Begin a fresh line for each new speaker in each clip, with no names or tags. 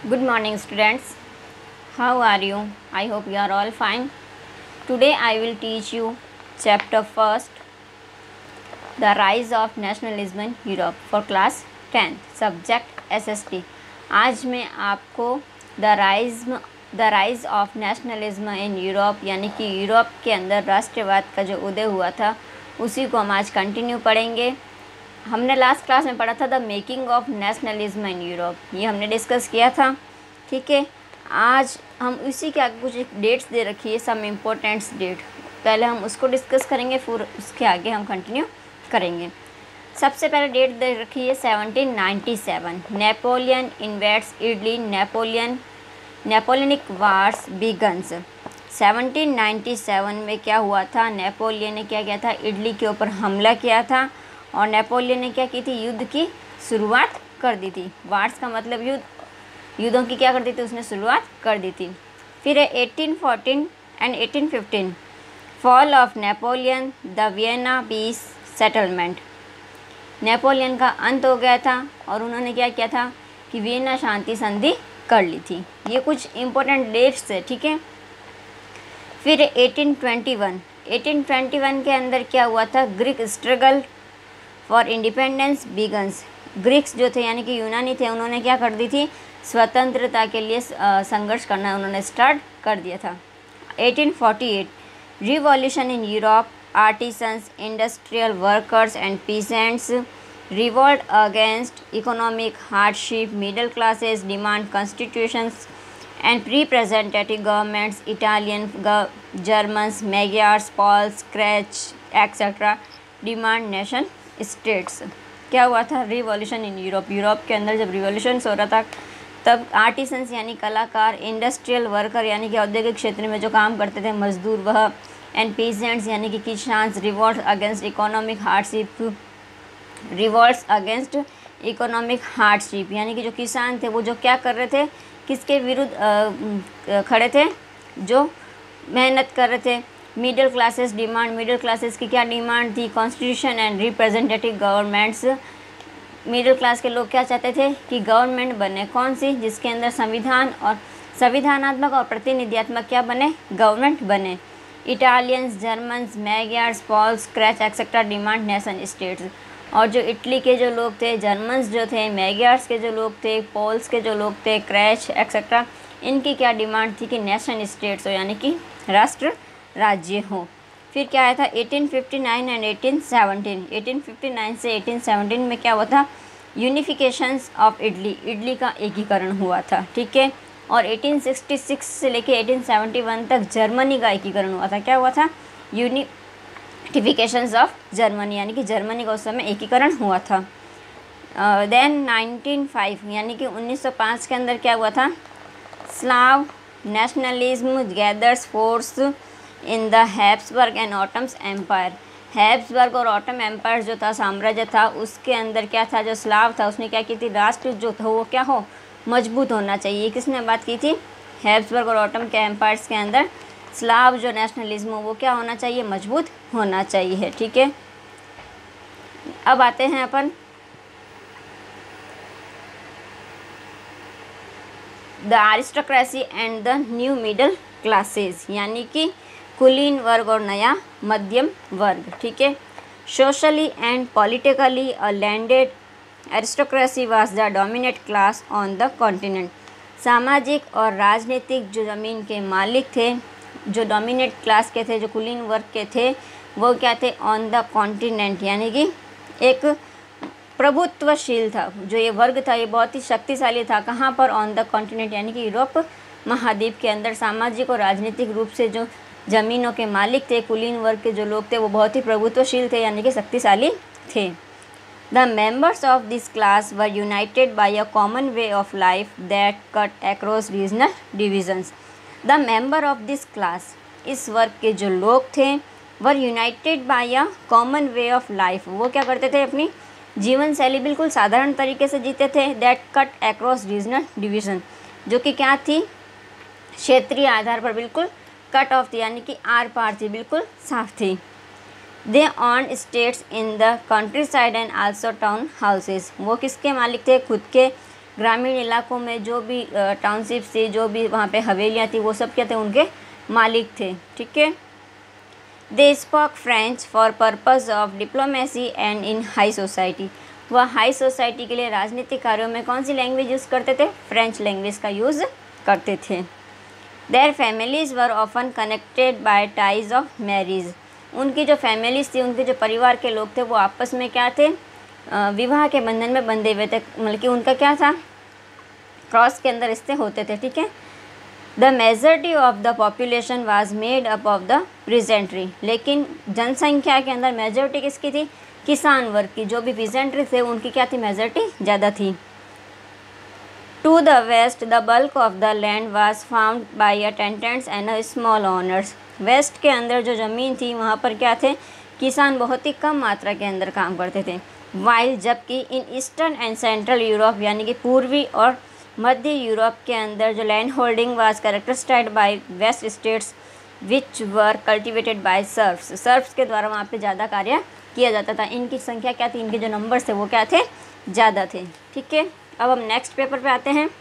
Good morning, students. How are you? I hope you are all fine. Today I will teach you chapter first, The Rise of Nationalism in Europe for class 10, subject SST. आज मैं आपको the rise of nationalism in Europe यानी कि Europe के अंदर राष्ट्रवाद का जो उदय हुआ था उसी को हम आज कंटिन्यू पढ़ेंगे। हमने लास्ट क्लास में पढ़ा था the making of nationalism in Europe, ये हमने डिस्कस किया था। ठीक है, आज हम उसी के आगे कुछ डेट्स दे रखी है, सम इम्पोर्टेंट्स डेट, पहले हम उसको डिस्कस करेंगे, फिर उसके आगे हम कंटिन्यू करेंगे। सबसे पहले डेट दे रखी है 1797, Napoleon invades Italy, Napoleonic wars begins. 1797 में क्या हुआ था, नेपोलियन ने क्या किया था, इटली के ऊपर हमला किया था और नेपोलियन ने क्या की थी, युद्ध की शुरुआत कर दी थी। वार्स का मतलब युद्धों की क्या कर दी थी, उसने शुरुआत कर दी थी। फिर 1814 and 1815, fall of Napoleon, the Vienna peace settlement. Napoleon का अंत हो गया था और उन्होंने क्या किया था कि वियना शांति संधि कर ली थी। ये कुछ इम्पोर्टेंट डेट्स है, ठीक है। फिर 1821 के अंदर क्या हुआ था, Greek struggle for independence begins. Greeks जो थे यानी कि यूनानी थे, उन्होंने क्या कर दी थी, स्वतंत्रता के लिए संघर्ष करना उन्होंने स्टार्ट कर दिया था। 1848, revolution in Europe, artisans, industrial workers and peasants revolt against economic hardship, middle classes demand constitutions and representative governments, Italian, Germans, Magyars, Poles, Czechs etcetera demand nation states. क्या हुआ था, रिवॉल्यूशन इन यूरोप। यूरोप के अंदर जब revolution हो रहा था तब आर्टिसंस यानी कलाकार, इंडस्ट्रियल वर्कर यानी कि औद्योगिक क्षेत्र में जो काम करते थे मजदूर वह, एंड पीजेंट्स यानी कि किसान, रिवोल्ट अगेंस्ट इकोनॉमिक हार्डशिप यानी कि जो किसान थे वो जो क्या कर रहे थे, किसके विरुद्ध खड़े थे, जो मेहनत कर रहे थे। मिडिल क्लासेस की क्या डिमांड थी, constitution and representative governments. Middle class के लोग क्या चाहते थे कि गवर्नमेंट बने, कौन सी, जिसके अंदर संविधानात्मक और प्रतिनिधियात्मक क्या बने, गवर्नमेंट बने। Italians, Germans, Magyars, Poles, Czechs etcetera demand nation states. और जो इटली के जो लोग थे, जर्मन्स जो थे, मैग्यार्स के जो लोग थे, पोल्स के जो लोग थे, क्रैच एक्सेट्रा, इनकी क्या डिमांड थी कि नेशन स्टेट्स हो यानी कि राष्ट्र राज्य हो। फिर क्या आया था 1859 एंड 1817। 1859 से 1817 में क्या हुआ था, यूनिफिकेशंस ऑफ इटली का एकीकरण हुआ था, ठीक है। और 1866 से लेके 1871 तक जर्मनी का एकीकरण हुआ था। क्या हुआ था, यूनिफिकेशंस ऑफ जर्मनी यानी कि जर्मनी का उस समय एकीकरण हुआ था। देन 1905 यानी कि 1905 के अंदर क्या हुआ था, Slav nationalism gathers force in the Habsburg and Ottoman empire. Habsburg और ऑटम एम्पायर जो था, साम्राज्य था, उसके अंदर क्या था, जो स्लाव था उसने क्या की थी, राष्ट्र जो था वो क्या हो, मजबूत होना चाहिए। किसने बात की थी, हैब्सबर्ग और ऑटम के एम्पायर्स के अंदर स्लाव जो नेशनलिज्म हो वो क्या होना चाहिए, मजबूत होना चाहिए, ठीक है। अब आते हैं अपन the aristocracy and the new middle classes यानी कि कुलीन वर्ग और नया मध्यम वर्ग, ठीक है। Socially and politically a landed aristocracy was the dominate class on the continent. सामाजिक और राजनीतिक जो ज़मीन के मालिक थे, जो डोमिनेट क्लास के थे, जो कुलीन वर्ग के थे, वो क्या थे, ऑन द कॉन्टिनेंट यानी कि एक प्रभुत्वशील था। जो ये वर्ग था ये बहुत ही शक्तिशाली था। कहाँ पर, ऑन द कॉन्टिनेंट यानी कि यूरोप महाद्वीप के अंदर सामाजिक और राजनीतिक रूप से जो ज़मीनों के मालिक थे, कुलीन वर्ग के जो लोग थे, वो बहुत ही प्रभुत्वशील थे यानी कि शक्तिशाली थे। The members of this class were united by a common way of life that cut across regional divisions. The member of this class, इस वर्ग के जो लोग थे, were united by a common way of life, वो क्या करते थे, अपनी जीवन शैली बिल्कुल साधारण तरीके से जीते थे। That cut across regional division, जो कि क्या थी, क्षेत्रीय आधार पर बिल्कुल कट ऑफ थी यानी कि आर पार थी, बिल्कुल साफ थी। They owned estates in the countryside and also town houses, वो किसके मालिक थे, खुद के ग्रामीण इलाकों में जो भी टाउनशिप थी, जो भी वहाँ पे हवेलियाँ थी, वो सब क्या थे, उनके मालिक थे। ठीक है। They spoke French for purpose of diplomacy and in high society. वह हाई सोसाइटी के लिए राजनीतिक कार्यों में कौन सी लैंग्वेज यूज़ करते थे? फ्रेंच लैंग्वेज का यूज़ करते थे। Their families were often connected by ties of marriage. उनकी जो फैमिलीज़ थी, उनके जो परिवार के लोग थे, वो आपस में क्या थे? विवाह के बंधन में बंधे हुए थे। मतलब कि उनका क्या था? क्रॉस के अंदर रिश्ते होते थे। ठीक है। The majority of the population was made up of the peasantry. लेकिन जनसंख्या के अंदर मेजॉरिटी किसकी थी? किसान वर्ग की। जो भी प्रेजेंट्री थे, उनकी क्या थी? मेजॉरिटी ज़्यादा थी। To the west the bulk of the land was found by attendants and small owners. West के अंदर जो ज़मीन थी, वहाँ पर क्या थे? किसान बहुत ही कम मात्रा के अंदर काम करते थे। वाइल जबकि in eastern and central Europe यानी कि पूर्वी और मध्य यूरोप के अंदर जो land holding was characterised by vast estates which were cultivated by serfs. Serfs के द्वारा वहाँ पे ज़्यादा कार्य किया जाता था। इनकी संख्या क्या थी? इनके जो नंबर्स थे वो क्या थे? ज़्यादा थे। ठीक है। अब हम नेक्स्ट पेपर पे आते हैं।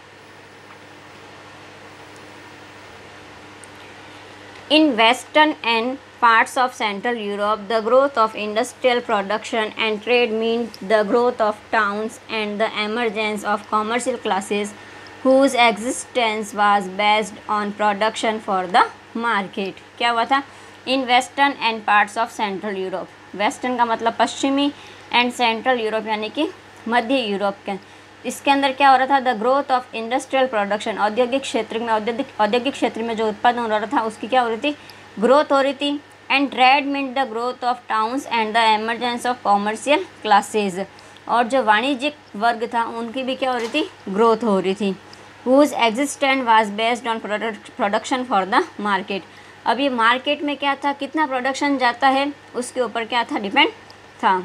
In western and parts of Central Europe, the growth of industrial production and trade meant the growth of towns and the emergence of commercial classes whose existence was based on production for the market. क्या हुआ था? In western and parts of Central Europe. Western का मतलब पश्चिमी and Central Europe यानी कि मध्य Europe के। इसके अंदर क्या हो रहा था? The growth of industrial production. औद्योगिक क्षेत्र में औद्योगिक क्षेत्र में जो उत्पादन हो रहा था, उसकी क्या हो रही थी? ग्रोथ हो रही थी। And trade meant the growth of towns and the emergence of commercial classes. और जो वाणिज्यिक वर्ग था, उनकी भी क्या हो रही थी? ग्रोथ हो रही थी। Whose existence was based on production for the market. अब ये मार्केट में क्या था? कितना प्रोडक्शन जाता है, उसके ऊपर क्या था? डिपेंड था।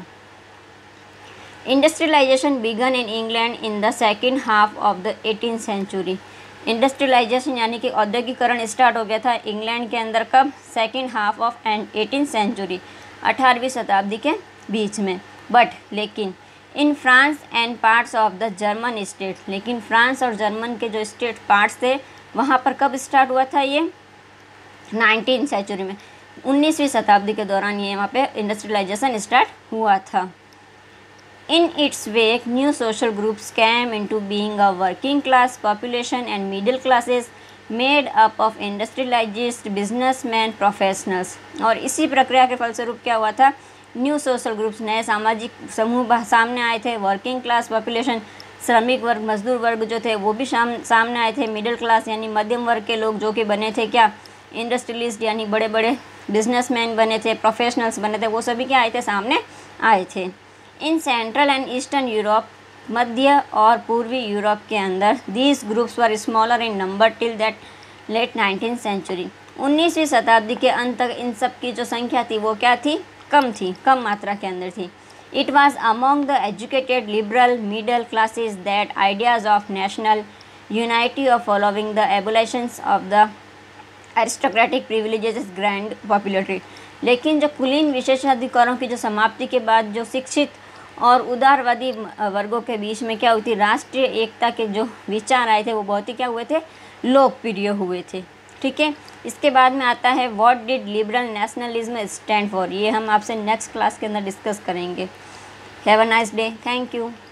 Industrialisation began in England in the second half of the 18th century. Industrialisation यानी कि औद्योगिकरण स्टार्ट हो गया था इंग्लैंड के अंदर कब? Second half of 18th century, 18वीं शताब्दी के बीच में। बट लेकिन in France and parts of the German state. लेकिन फ्रांस और जर्मन के जो स्टेट पार्ट्स थे, वहाँ पर कब स्टार्ट हुआ था? ये 19th सेंचुरी में, 19वीं शताब्दी के दौरान ये वहाँ पे इंडस्ट्रियलाइजेशन स्टार्ट हुआ था। In its wake, new social groups came into being, a working class population and middle classes made up of industrialized businessmen, professionals। और इसी प्रक्रिया के फलस्वरूप क्या हुआ था? न्यू सोशल ग्रुप्स, नए सामाजिक समूह सामने आए थे। वर्किंग क्लास पॉपुलेशन, श्रमिक वर्ग, मजदूर वर्ग जो थे, वो भी सामने आए थे। मिडिल क्लास यानी मध्यम वर्ग के लोग जो कि बने थे क्या? इंडस्ट्रियलिस्ट यानी बड़े बड़े बिजनेसमैन बने थे, प्रोफेशनल्स बने थे, वो सभी क्या आए थे? सामने आए थे। In central and eastern Europe, मध्य और पूर्वी यूरोप के अंदर, these groups were smaller in number till that late 19th century. 19वीं शताब्दी के अंत तक इन सब की जो संख्या थी, वो क्या थी? कम थी, कम मात्रा के अंदर थी। It was among the educated liberal middle classes that ideas of national unity of following the abolitions of the aristocratic privileges grand popularity. लेकिन जो कुलीन विशेषाधिकारों की जो समाप्ति के बाद जो शिक्षित और उदारवादी वर्गों के बीच में क्या हुई थी? राष्ट्रीय एकता के जो विचार आए थे, वो बहुत ही क्या हुए थे? लोकप्रिय हुए थे। ठीक है। इसके बाद में आता है what did liberal nationalism stand for. ये हम आपसे नेक्स्ट क्लास के अंदर डिस्कस करेंगे। Have a nice day. Thank you.